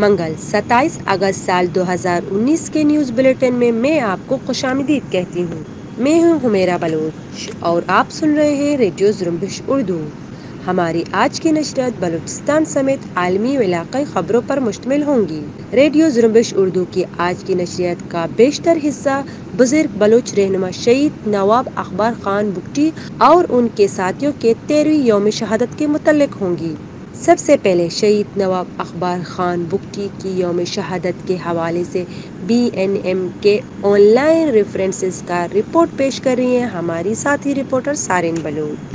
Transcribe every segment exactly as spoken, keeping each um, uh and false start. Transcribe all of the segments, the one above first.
منگل ستائیس اگست سال دو ہزار انیس کے نیوز بلیٹن میں میں آپ کو خوش آمدید کہتی ہوں۔ میں ہوں حمیرہ بلوچ اور آپ سن رہے ہیں ریڈیو زرمبش اردو۔ ہماری آج کی نشریات بلوچستان سمیت عالمی و علاقائی خبروں پر مشتمل ہوں گی۔ ریڈیو زرمبش اردو کی آج کی نشریات کا بیشتر حصہ بزرگ بلوچ رہنما شہید نواب اخبار خان بگٹی اور ان کے ساتھیوں کے تیرہویں یوم شہادت کے متعلق ہوں گی۔ سب سے پہلے شہید نواب اخبار خان بگٹی کی یوم شہادت کے حوالے سے بی این ایم کے آن لائن ریفرنسز کا رپورٹ پیش کر رہی ہیں ہماری ساتھی reporter Sarin Baloch.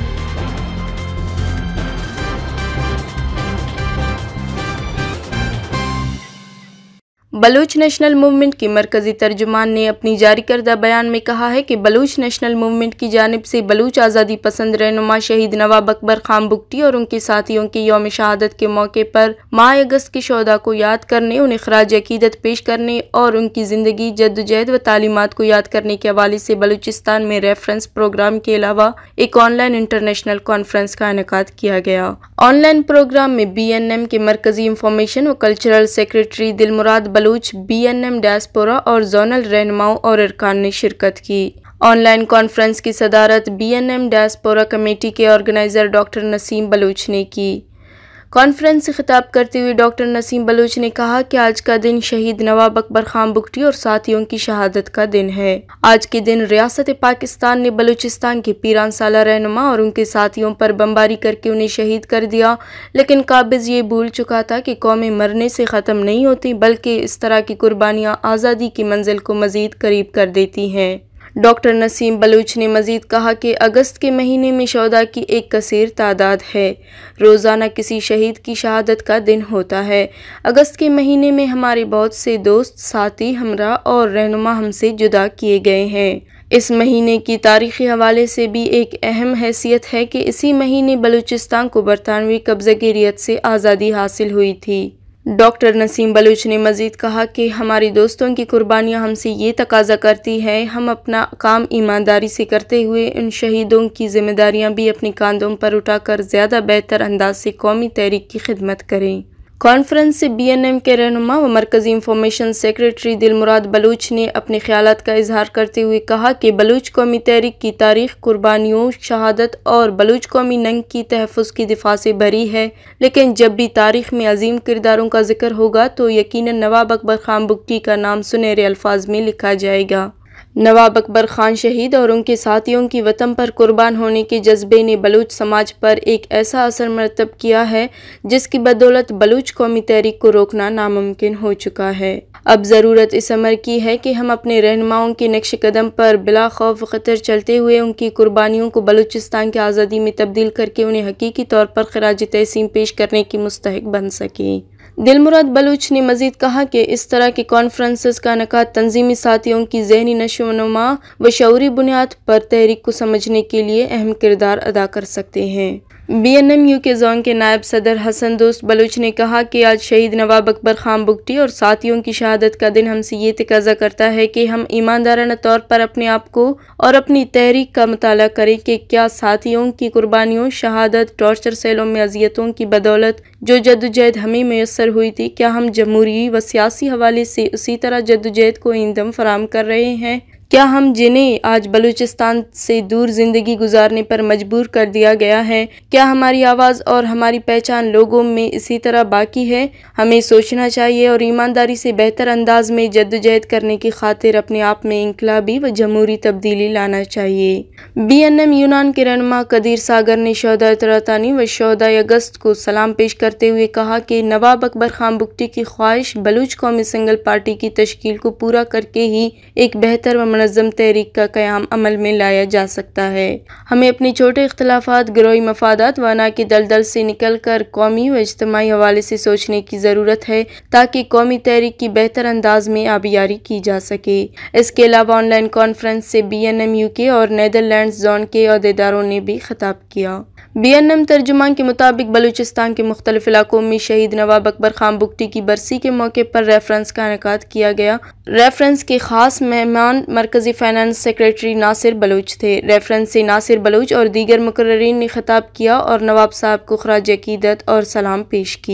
Baloch national movement کی مرکزی ترجمان نے اپنی جاری کردہ بیان میں کہا ہے کہ بلوچ نیشنل موومنٹ کی جانب سے بلوچ آزادی پسند رہنما شہید نواب اکبر خان بگٹی اور ان کے ساتھیوں کے یوم شہادت کے موقع پر ماہ اگست کے شہداء کو یاد کرنے، انہیں خراج عقیدت پیش کرنے اور ان کی زندگی، جدوجہد و تعلیمات کو یاد کرنے کے حوالے سے بلوچستان میں ریفرنس پروگرام کے علاوہ ایک آن لائن انٹرنیشنل کانفرنس کا انعقاد کیا گیا۔ آن لائن پروگرام میں بی این ایم کے مرکزی انفارمیشن و cultural secretary Dilmurad Baloch, B N M diaspora اور زونل رہنماؤں اور ارکان نے شرکت کی۔ آن لائن کانفرنس کی صدارت B N M diaspora committee کے آرگنائزر ڈاکٹر نسیم بلوچ نے کی۔ کانفرنس سے خطاب کرتے ہوئے ڈاکٹر نسیم بلوچ نے کہا کہ آج کا دن شہید نواب اکبر خان بگٹی اور ساتھیوں کی شہادت کا دن ہے۔ آج کے دن ریاست پاکستان نے بلوچستان کے پیران سالہ رہنما اور ان کے ساتھیوں پر بمباری کر کے انہیں شہید کر دیا، لیکن قابض یہ بھول چکا تھا کہ قومیں مرنے سے ختم نہیں ہوتی بلکہ اس طرح کی قربانیاں آزادی کی منزل کو مزید قریب کر دیتی ہیں۔ ڈاکٹر نسیم بلوچ نے مزید کہا کہ اگست کے مہینے میں شہداء کی ایک کثیر تعداد ہے۔ روزانہ کسی شہید کی شہادت کا دن ہوتا ہے۔ اگست کے مہینے میں ہمارے بہت سے دوست، ساتھی، ہمراہ اور رہنما ہم سے جدا کیے گئے ہیں۔ اس مہینے کی تاریخی حوالے سے بھی ایک اہم حیثیت ہے کہ اسی مہینے بلوچستان کو برطانوی قبضہ گیریت سے آزادی حاصل ہوئی تھی۔ ڈاکٹر نسیم بلوچ نے مزید کہا کہ ہماری دوستوں کی قربانیاں ہم سے یہ تقاضا کرتی ہیں ہم اپنا کام ایمانداری سے کرتے ہوئے ان شہیدوں کی ذمہ داریاں بھی اپنی کاندھوں پر اٹھا کر زیادہ بہتر انداز سے قومی تحریک کی خدمت کریں۔ کانفرنس سے بی این ایم کے رہنما و مرکزی انفارمیشن سیکریٹری دلمراد بلوچ نے اپنے خیالات کا اظہار کرتے ہوئے کہا کہ بلوچ قومی تحریک کی تاریخ قربانیوں، شہادت اور بلوچ قومی ننگ کی تحفظ کی دفاع سے بھری ہے، لیکن جب بھی تاریخ میں عظیم کرداروں کا ذکر ہوگا تو یقیناً نواب اکبر خان بگٹی کا نام سنہرے الفاظ میں لکھا جائے گا۔ نواب اکبر خان شہید اور ان کے ساتھیوں کی وطن پر قربان ہونے کے جذبے نے بلوچ سماج پر ایک ایسا اثر مرتب کیا ہے جس کی بدولت بلوچ قومی تحریک کو روکنا ناممکن ہو چکا ہے۔ اب ضرورت اس امر کی ہے کہ ہم اپنے رہنماؤں کے نقش قدم پر بلا خوف خطر چلتے ہوئے ان کی قربانیوں کو بلوچستان کی آزادی میں تبدیل کر کے انہیں حقیقی طور پر خراج تحسین پیش کرنے کی مستحق بن سکیں۔ دلمراد بلوچ نے مزید کہا کہ اس طرح کے کانفرنسز کا انعقاد تنظیمی ساتھیوں کی ذہنی نشو و نما و شعوری بنیاد پر تحریک کو سمجھنے کے لیے اہم کردار ادا کر سکتے ہیں۔ B N M U K zone کے نائب صدر حسن دوست بلوچ نے کہا کہ آج شہید نواب اکبر خان بگٹی اور ساتھیوں کی شہادت کا دن ہم سے یہ تقاضا کرتا ہے کہ ہم ایماندارانہ طور پر اپنے آپ کو اور اپنی تحریک کا مطالعہ کریں کہ کیا ساتھیوں کی قربانیوں، شہادت، ٹارچر سیلوں میں اذیتوں کی بدولت جو جدوجہد ہمیں میسر ہوئی تھی، کیا ہم جمہوری و سیاسی حوالے سے اسی طرح جدوجہد کو ایندھن فراہم کر رہے ہیں؟ کیا ہم جنہیں آج بلوچستان سے دور زندگی گزارنے پر مجبور کر دیا گیا ہے، کیا ہماری آواز اور ہماری پہچان لوگوں میں اسی طرح باقی ہے؟ ہمیں سوچنا چاہیے اور ایمانداری سے بہتر انداز میں جدوجہد کرنے کی خاطر اپنے آپ میں انقلابی و جمہوری تبدیلی لانا چاہیے۔ بی این ایم یونان کے رہنما قدیر ساگر نے شہدائے طرطانی و شہدائے اگست کو سلام پیش کرتے ہوئے کہا کہ نواب اکبر خان بگٹی کی خواہش بلوچ قومی سنگل پارٹی کی تشکیل کو پورا کر کے ہی ایک بہتر و منظم تحریک کا قیام عمل میں لایا جا سکتا ہے۔ ہمیں اپنی چھوٹے اختلافات، گروہی مفادات و انا کی دلدل سے نکل کر قومی و اجتماعی حوالے سے سوچنے کی ضرورت ہے تاکہ قومی تحریک کی بہتر انداز میں آبیاری کی جا سکے۔ اس کے علاوہ آن لائن کانفرنس سے B N M U K اور نیدرلینڈز زون کے عہدیداروں نے بھی خطاب کیا۔ بی این ایم ترجمان کے مطابق بلوچستان کے مختلف علاقوں میں شہید نواب اکبر خان بگٹی کی برسی کے موقع پر ریفرنس کا انعقاد کیا گیا۔ ریفرنس کے خاص مہمان مرکزی فائنانس سیکریٹری ناصر بلوچ تھے۔ ریفرنس سے ناصر بلوچ اور دیگر مقررین نے خطاب کیا اور نواب صاحب کو خراج عقیدت اور سلام پیش کی۔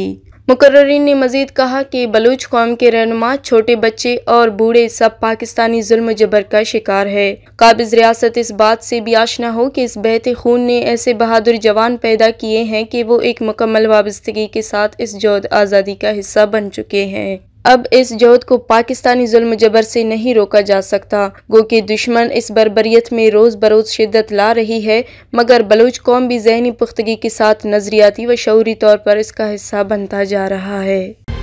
مقررین نے مزید کہا کہ بلوچ قوم کے رہنما، چھوٹے بچے اور بوڑھے سب پاکستانی ظلم و جبر کا شکار ہے۔ قابض ریاست اس بات سے بھی آشنا ہو کہ اس بہتے خون نے ایسے بہادر جوان پیدا کیے ہیں کہ وہ ایک مکمل وابستگی کے ساتھ اس جوہد آزادی کا حصہ بن چکے ہیں۔ اب اس جوہد کو پاکستانی ظلم و جبر سے نہیں روکا جا سکتا، گو کہ دشمن اس بربریت میں روز بروز شدت لا رہی ہے، مگر بلوچ قوم بھی ذہنی پختگی کے ساتھ نظریاتی و شعوری طور پر اس کا حصہ بنتا جا رہا ہے۔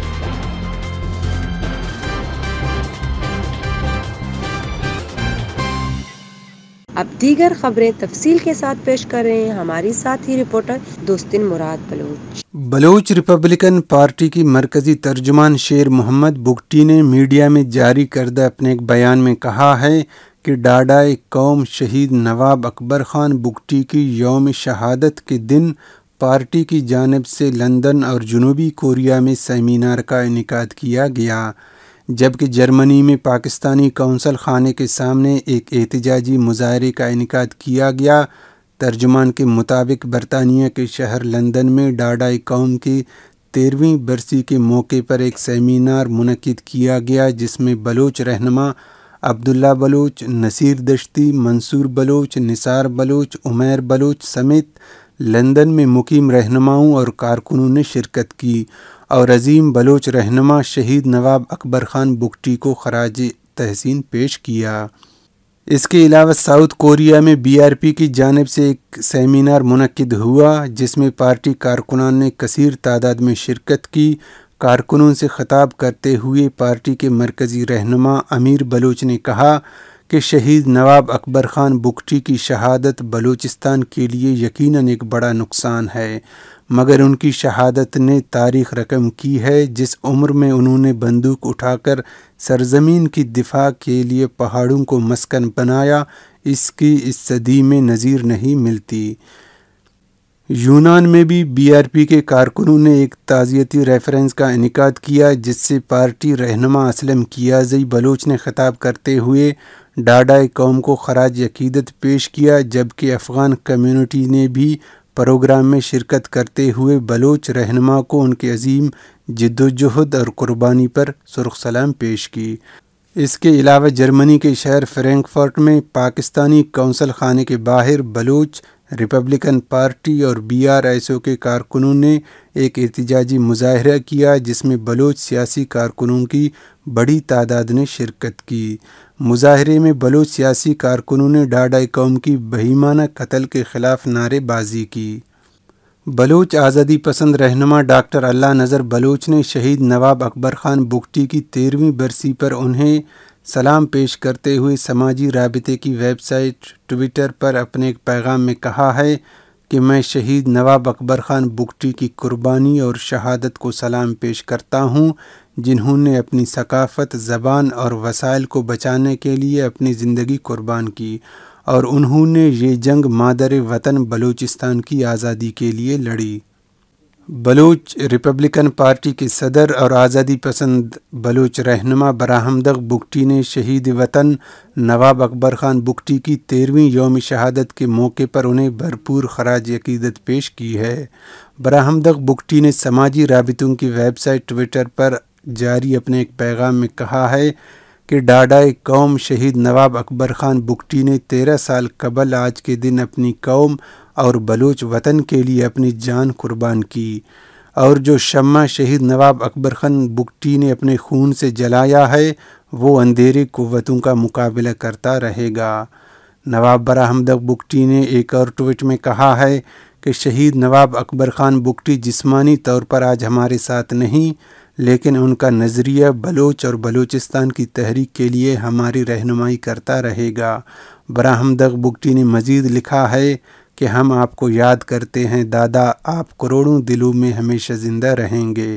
اب دیگر خبریں تفصیل کے ساتھ پیش کر رہے ہیں ہماری ساتھی reporter Dostan Murad Baloch. Baloch republican party کی مرکزی ترجمان شیر محمد بگٹی نے میڈیا میں جاری کردہ اپنے ایک بیان میں کہا ہے کہ ڈاڈائے قوم شہید نواب اکبر خان بگٹی کی یوم شہادت کے دن پارٹی کی جانب سے لندن اور جنوبی کوریا میں سیمینار کا انعقاد کیا گیا، جبکہ جرمنی میں پاکستانی قونصل خانے کے سامنے ایک احتجاجی مظاہرے کا انعقاد کیا گیا۔ ترجمان کے مطابق برطانیہ کے شہر لندن میں ڈاڈائے قوم کی تیرہویں برسی کے موقع پر ایک سیمینار منعقد کیا گیا، جس میں بلوچ رہنما عبداللہ بلوچ، نصیر دشتی، منصور بلوچ، نثار بلوچ، عمیر بلوچ سمیت لندن میں مقیم رہنماؤں اور کارکنوں نے شرکت کی اور عظیم بلوچ رہنما شہید نواب اکبر خان بگٹی کو خراج تحسین پیش کیا۔ اس کے علاوہ ساؤتھ کوریا میں بی آر پی کی جانب سے ایک سیمینار منعقد ہوا، جس میں پارٹی کارکنان نے کثیر تعداد میں شرکت کی۔ کارکنوں سے خطاب کرتے ہوئے پارٹی کے مرکزی رہنما امیر بلوچ نے کہا کہ شہید نواب اکبر خان بگٹی کی شہادت بلوچستان کے لیے یقیناً ایک بڑا نقصان ہے، مگر ان کی شہادت نے تاریخ رقم کی ہے۔ جس عمر میں انہوں نے بندوق اٹھا کر سرزمین کی دفاع کے لیے پہاڑوں کو مسکن بنایا، اس کی اس صدی میں نظیر نہیں ملتی۔ یونان میں بھی بی آر پی کے کارکنوں نے ایک تعزیتی ریفرنس کا انعقاد کیا، جس سے پارٹی رہنما اسلم کیازئی بلوچ نے خطاب کرتے ہوئے ڈاڈائے قوم کو خراج عقیدت پیش کیا، جبکہ افغان کمیونٹی نے بھی پروگرام میں شرکت کرتے ہوئے بلوچ رہنما کو ان کے عظیم جدوجہد اور قربانی پر سرخ سلام پیش کی۔ اس کے علاوہ جرمنی کے شہر فرینکفرٹ میں پاکستانی قونصل خانے کے باہر بلوچ ریپبلکن پارٹی اور بی آر ایس او کے کارکنوں نے ایک احتجاجی مظاہرہ کیا، جس میں بلوچ سیاسی کارکنوں کی بڑی تعداد نے شرکت کی۔ مظاہرے میں بلوچ سیاسی کارکنوں نے ڈاڈائے قوم کی بہیمانہ قتل کے خلاف نعرے بازی کی۔ بلوچ آزادی پسند رہنما ڈاکٹر اللہ نذر بلوچ نے شہید نواب اکبر خان بگٹی کی تیرہویں برسی پر انہیں سلام پیش کرتے ہوئے سماجی رابطے کی ویب سائٹ ٹویٹر پر اپنے ایک پیغام میں کہا ہے کہ میں شہید نواب اکبر خان بگٹی کی قربانی اور شہادت کو سلام پیش کرتا ہوں، جنہوں نے اپنی ثقافت، زبان اور وسائل کو بچانے کے لیے اپنی زندگی قربان کی، اور انہوں نے یہ جنگ مادر وطن بلوچستان کی آزادی کے لیے لڑی۔ بلوچ ریپبلکن پارٹی کے صدر اور آزادی پسند بلوچ رہنما براہمدغ بگٹی نے شہید وطن نواب اکبر خان بگٹی کی تیرہویں یوم شہادت کے موقع پر انہیں بھرپور خراج عقیدت پیش کی ہے۔ براہمدغ بگٹی نے سماجی رابطوں کی ویب سائٹ ٹویٹر پر جاری اپنے ایک پیغام میں کہا ہے کہ ڈاڈائے قوم شہید نواب اکبر خان بگٹی نے تیرہ سال قبل آج کے دن اپنی قوم اور بلوچ وطن کے لیے اپنی جان قربان کی، اور جو شمع شہید نواب اکبر خان بگٹی نے اپنے خون سے جلایا ہے وہ اندھیرے قوتوں کا مقابلہ کرتا رہے گا۔ نواب براہمدغ بگٹی نے ایک اور ٹویٹ میں کہا ہے کہ شہید نواب اکبر خان بگٹی جسمانی طور پر آج ہمارے ساتھ نہیں، لیکن ان کا نظریہ بلوچ اور بلوچستان کی تحریک کے لیے ہماری رہنمائی کرتا رہے گا۔ براہمدغ بگٹی نے مزید لکھا ہے کہ ہم آپ کو یاد کرتے ہیں دادا، آپ کروڑوں دلوں میں ہمیشہ زندہ رہیں گے۔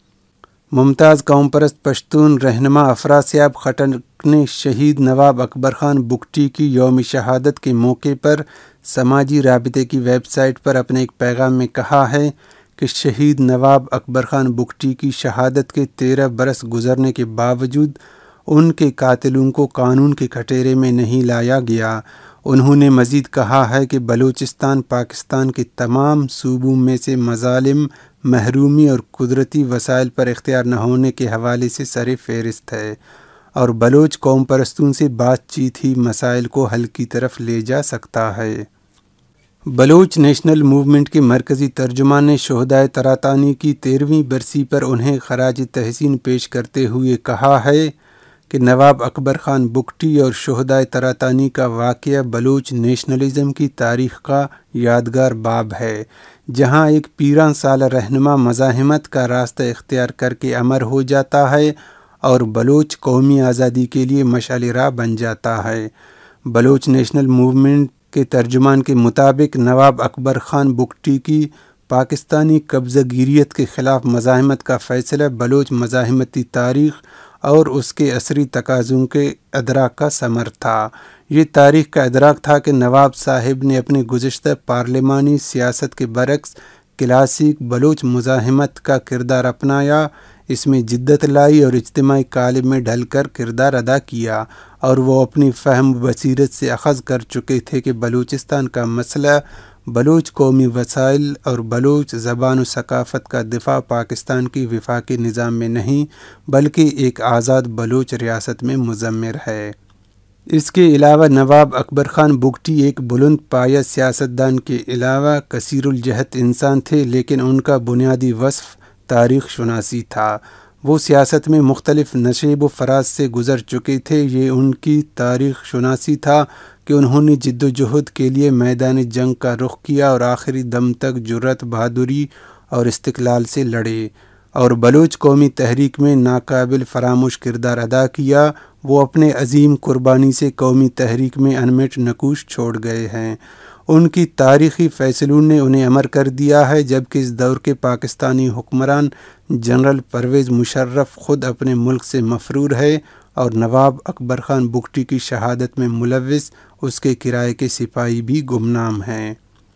ممتاز قوم پرست پشتون رہنما افراسیاب خٹک نے شہید نواب اکبر خان بگٹی کی یوم شہادت کے موقع پر سماجی رابطے کی ویب سائٹ پر اپنے ایک پیغام میں کہا ہے کہ شہید نواب اکبر خان بگٹی کی شہادت کے تیرہ برس گزرنے کے باوجود ان کے قاتلوں کو قانون کے کٹہرے میں نہیں لایا گیا۔ انہوں نے مزید کہا ہے کہ بلوچستان پاکستان کے تمام صوبوں میں سے مظالم، محرومی اور قدرتی وسائل پر اختیار نہ ہونے کے حوالے سے سر فہرست ہے، اور بلوچ قوم پرستوں سے بات چیت ہی مسائل کو حل کی طرف لے جا سکتا ہے۔ بلوچ نیشنل موومنٹ کے مرکزی ترجمان نے شہدائے تراتانی کی تیرہویں برسی پر انہیں خراج تحسین پیش کرتے ہوئے کہا ہے کہ نواب اکبر خان بگٹی اور شہدائے تراتانی کا واقعہ بلوچ نیشنلزم کی تاریخ کا یادگار باب ہے، جہاں ایک پیران سالہ رہنما مزاحمت کا راستہ اختیار کر کے امر ہو جاتا ہے اور بلوچ قومی آزادی کے لیے مشعل راہ بن جاتا ہے۔ بلوچ نیشنل موومنٹ کے ترجمان کے مطابق نواب اکبر خان بگٹی کی پاکستانی قبضہ گیریت کے خلاف مزاحمت کا فیصلہ بلوچ مزاحمتی تاریخ اور اس کے عصری تقاضوں کے ادراک کا ثمر تھا۔ یہ تاریخ کا ادراک تھا کہ نواب صاحب نے اپنے گزشتہ پارلیمانی سیاست کے برعکس کلاسیک بلوچ مزاحمت کا کردار اپنایا، اس میں جدت لائی اور اجتماعی قالب میں ڈھل کر کردار ادا کیا، اور وہ اپنی فہم و بصیرت سے اخذ کر چکے تھے کہ بلوچستان کا مسئلہ بلوچ قومی وسائل اور بلوچ زبان و ثقافت کا دفاع پاکستان کی وفاقی نظام میں نہیں بلکہ ایک آزاد بلوچ ریاست میں مضمر ہے۔ اس کے علاوہ نواب اکبر خان بگٹی ایک بلند پایہ سیاستدان کے علاوہ کثیر الجہت انسان تھے، لیکن ان کا بنیادی وصف تاریخ شناسی تھا۔ وہ سیاست میں مختلف نشیب و فراز سے گزر چکے تھے۔ یہ ان کی تاریخ شناسی تھا کہ انہوں نے جد و جہد کے لیے میدان جنگ کا رخ کیا اور آخری دم تک جرأت، بہادری اور استقلال سے لڑے اور بلوچ قومی تحریک میں ناقابل فراموش کردار ادا کیا۔ وہ اپنے عظیم قربانی سے قومی تحریک میں انمٹ نقوش چھوڑ گئے ہیں۔ ان کی تاریخی فیصلوں نے انہیں امر کر دیا ہے، جبکہ اس دور کے پاکستانی حکمران جنرل پرویز مشرف خود اپنے ملک سے مفرور ہے اور نواب اکبر خان بگٹی کی شہادت میں ملوث اس کے کرائے کے سپاہی بھی گمنام ہیں۔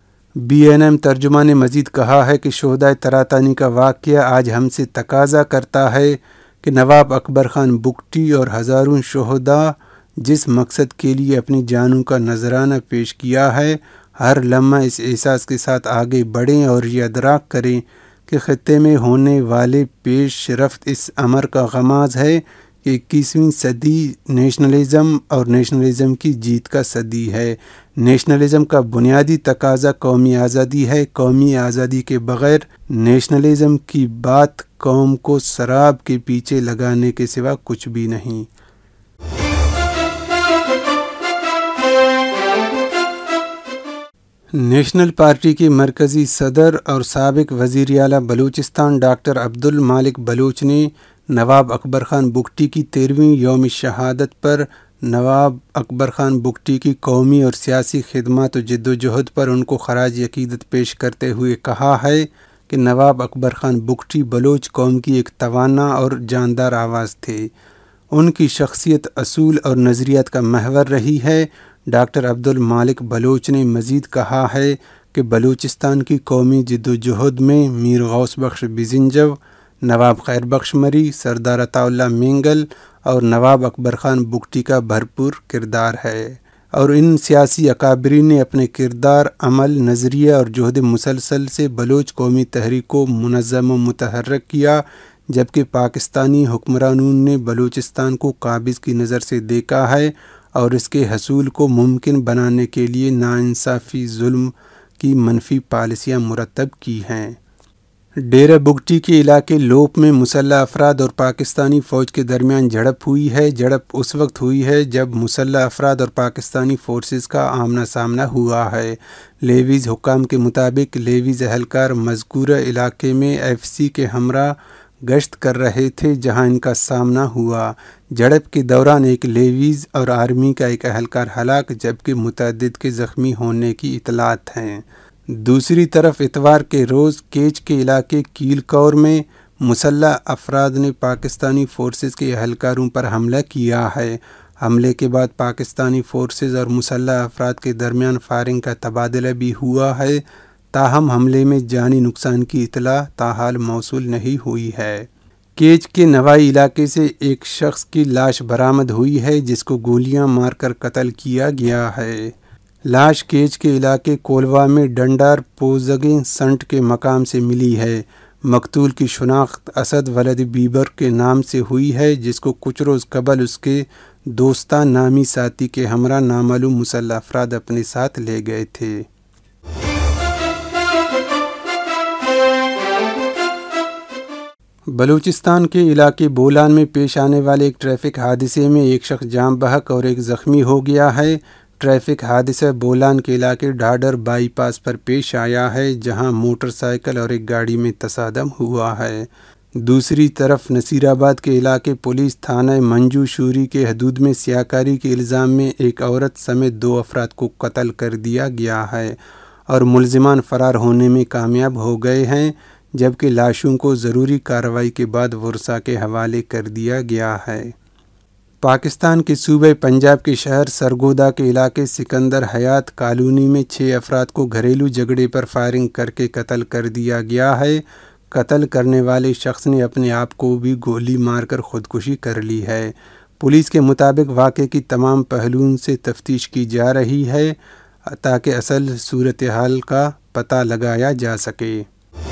بی این ایم ترجمان نے مزید کہا ہے کہ شہدائے تراتانی کا واقعہ آج ہم سے تقاضا کرتا ہے کہ نواب اکبر خان بگٹی اور ہزاروں شہداء جس مقصد کے لیے اپنی جانوں کا نذرانہ پیش کیا ہے، ہر لمحہ اس احساس کے ساتھ آگے بڑھیں اور یہ ادراک کریں کہ خطے میں ہونے والے پیش رفت اس امر کا غماز ہے کہ اکیسویں صدی نیشنلزم اور نیشنلزم کی جیت کا صدی ہے۔ نیشنلزم کا بنیادی تقاضا قومی آزادی ہے۔ قومی آزادی کے بغیر نیشنلزم کی بات قوم کو سراب کے پیچھے لگانے کے سوا کچھ بھی نہیں۔ نیشنل پارٹی کے مرکزی صدر اور سابق وزیر اعلیٰ بلوچستان ڈاکٹر عبد المالک بلوچ نے نواب اکبر خان بگٹی کی تیرہویں یوم شہادت پر نواب اکبر خان بگٹی کی قومی اور سیاسی خدمات و جد و جہد پر ان کو خراج عقیدت پیش کرتے ہوئے کہا ہے کہ نواب اکبر خان بگٹی بلوچ قوم کی ایک توانا اور جاندار آواز تھے۔ ان کی شخصیت اصول اور نظریات کا محور رہی ہے۔ ڈاکٹر عبد المالک بلوچ نے مزید کہا ہے کہ بلوچستان کی قومی جد و جہد میں میر غوث بخش بزنجو، نواب خیر بخش مری، سردار عطا اللہ مینگل اور نواب اکبر خان بگٹی کا بھرپور کردار ہے، اور ان سیاسی اکابرین نے اپنے کردار، عمل، نظریہ اور جہد مسلسل سے بلوچ قومی تحریک کو منظم و متحرک کیا، جبکہ پاکستانی حکمرانوں نے بلوچستان کو قابض کی نظر سے دیکھا ہے اور اس کے حصول کو ممکن بنانے کے لیے ناانصافی، ظلم کی منفی پالیسیاں مرتب کی ہیں۔ ڈیرہ بگٹی کے علاقے لوپ میں مسلح افراد اور پاکستانی فوج کے درمیان جھڑپ ہوئی ہے۔ جھڑپ اس وقت ہوئی ہے جب مسلح افراد اور پاکستانی فورسز کا آمنا سامنا ہوا ہے۔ لیویز حکام کے مطابق لیویز اہلکار مذکورہ علاقے میں ایف سی کے ہمراہ گشت کر رہے تھے جہاں ان کا سامنا ہوا۔ جھڑپ کے دوران ایک لیویز اور آرمی کا ایک اہلکار ہلاک جبکہ متعدد کے زخمی ہونے کی اطلاعات ہیں۔ دوسری طرف اتوار کے روز کیچ کے علاقے کیل کور میں مسلح افراد نے پاکستانی فورسز کے اہلکاروں پر حملہ کیا ہے۔ حملے کے بعد پاکستانی فورسز اور مسلح افراد کے درمیان فائرنگ کا تبادلہ بھی ہوا ہے، تاہم حملے میں جانی نقصان کی اطلاع تاحال موصول نہیں ہوئی ہے۔ کیچ کے نوائی علاقے سے ایک شخص کی لاش برآمد ہوئی ہے جس کو گولیاں مار کر قتل کیا گیا ہے۔ لاش کیچ کے علاقے کولوا میں ڈنڈار پوزگیں سنٹ کے مقام سے ملی ہے۔ مقتول کی شناخت اسد ولد بیبر کے نام سے ہوئی ہے، جس کو کچھ روز قبل اس کے دوستہ نامی ساتھی کے ہمراہ نامعلوم مسلح افراد اپنے ساتھ لے گئے تھے۔ بلوچستان کے علاقے بولان میں پیش آنے والے ایک ٹریفک حادثے میں ایک شخص جاں بحق اور ایک زخمی ہو گیا ہے۔ ٹریفک حادثہ بولان کے علاقے ڈھاڈر بائی پاس پر پیش آیا ہے، جہاں موٹر سائیکل اور ایک گاڑی میں تصادم ہوا ہے۔ دوسری طرف نصیر آباد کے علاقے پولیس تھانہ منجو شوری کے حدود میں سیاکاری کے الزام میں ایک عورت سمیت دو افراد کو قتل کر دیا گیا ہے اور ملزمان فرار ہونے میں کامیاب ہو گئے ہیں، جبکہ لاشوں کو ضروری کارروائی کے بعد ورثاء کے حوالے کر دیا گیا ہے۔ پاکستان کے صوبہ پنجاب کے شہر سرگودا کے علاقے سکندر حیات کالونی میں چھ افراد کو گھریلو جھگڑے پر فائرنگ کر کے قتل کر دیا گیا ہے۔ قتل کرنے والے شخص نے اپنے آپ کو بھی گولی مار کر خودکشی کر لی ہے۔ پولیس کے مطابق واقعے کی تمام پہلوؤں سے تفتیش کی جا رہی ہے تاکہ اصل صورتحال کا پتہ لگایا جا سکے۔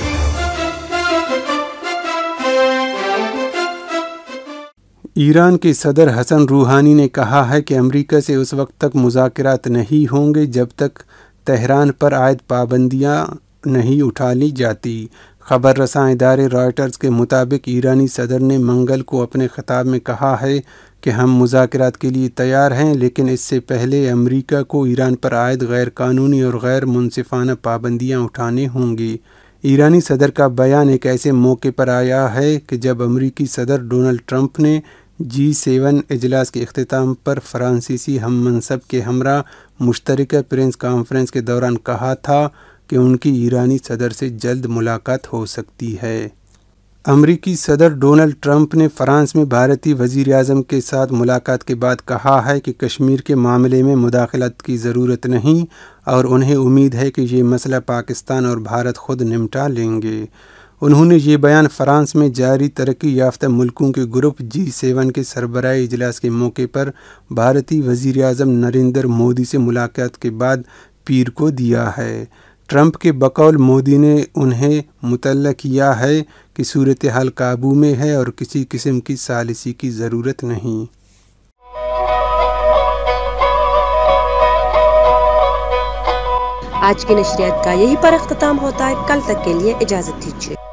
ایران کے صدر حسن روحانی نے کہا ہے کہ امریکہ سے اس وقت تک مذاکرات نہیں ہوں گے جب تک تہران پر عائد پابندیاں نہیں اٹھا لی جاتی۔ خبر رساں ادارے رائٹرز کے مطابق ایرانی صدر نے منگل کو اپنے خطاب میں کہا ہے کہ ہم مذاکرات کے لیے تیار ہیں، لیکن اس سے پہلے امریکہ کو ایران پر عائد غیر قانونی اور غیر منصفانہ پابندیاں اٹھانی ہوں گی۔ ایرانی صدر کا بیان ایک ایسے موقع پر آیا ہے کہ جب امریکی صدر ڈونلڈ ٹرمپ نے جی سیون اجلاس کے اختتام پر فرانسیسی ہم منصب کے ہمراہ مشترکہ پریس کانفرنس کے دوران کہا تھا کہ ان کی ایرانی صدر سے جلد ملاقات ہو سکتی ہے۔ امریکی صدر ڈونلڈ ٹرمپ نے فرانس میں بھارتی وزیر اعظم کے ساتھ ملاقات کے بعد کہا ہے کہ کشمیر کے معاملے میں مداخلت کی ضرورت نہیں اور انہیں امید ہے کہ یہ مسئلہ پاکستان اور بھارت خود نمٹا لیں گے۔ انہوں نے یہ بیان فرانس میں جاری ترقی یافتہ ملکوں کے گروپ جی سیون کے سربراہی اجلاس کے موقع پر بھارتی وزیر اعظم نریندر مودی سے ملاقات کے بعد پیر کو دیا ہے۔ ٹرمپ کے بقول مودی نے انہیں مطلع کیا ہے کہ صورتحال قابو میں ہے اور کسی قسم کی ثالثی کی ضرورت نہیں۔ آج کی نشریات کا یہی پر اختتام ہوتا ہے۔ کل تک کے لیے اجازت دیجیے۔